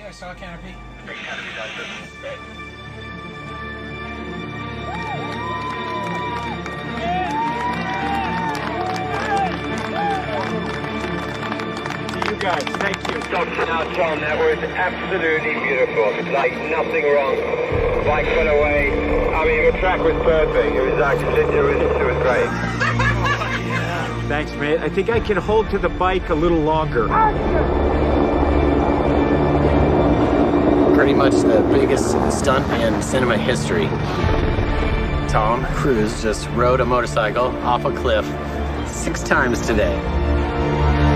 I saw a canopy. Big canopy license. You guys, thank you. Dr. Tom, that was absolutely beautiful. Like nothing wrong. Bike went away. I mean, the track was perfect. It was actually, it was great. Thanks, mate. I think I can hold to the bike a little longer. Pretty much the biggest stunt in cinema history. Tom Cruise just rode a motorcycle off a cliff 6 times today.